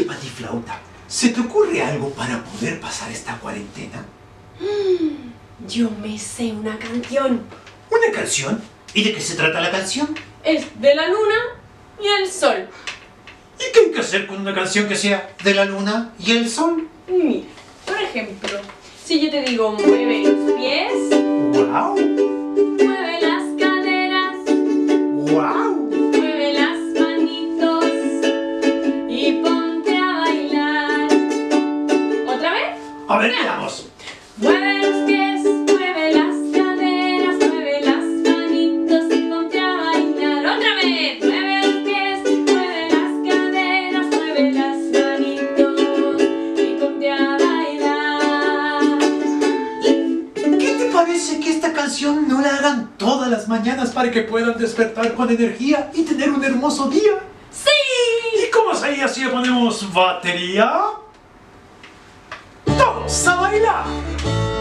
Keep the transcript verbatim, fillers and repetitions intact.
Oye, Patiflauta, ¿se te ocurre algo para poder pasar esta cuarentena? Mm, yo me sé una canción. ¿Una canción? ¿Y de qué se trata la canción? Es de la luna y el sol. ¿Y qué hay que hacer con una canción que sea de la luna y el sol? Mira, por ejemplo, si yo te digo mueve los pies, ¡Guau! mueve las caderas, ¡Guau! mueve las manitos y ponte a bailar. ¿Otra vez? A ver, veamos. Mueve los pies, mueve las caderas, mueve las manitos y ponte a bailar. ¡Otra vez! Mueve los pies, mueve las caderas, mueve las manitos y ponte a bailar. ¿Qué te parece que esta canción no la hagan todas las mañanas para que puedan despertar con energía y tener un hermoso día? ¡Sí! ¿Y cómo sería si le ponemos batería? ¡Todos a bailar!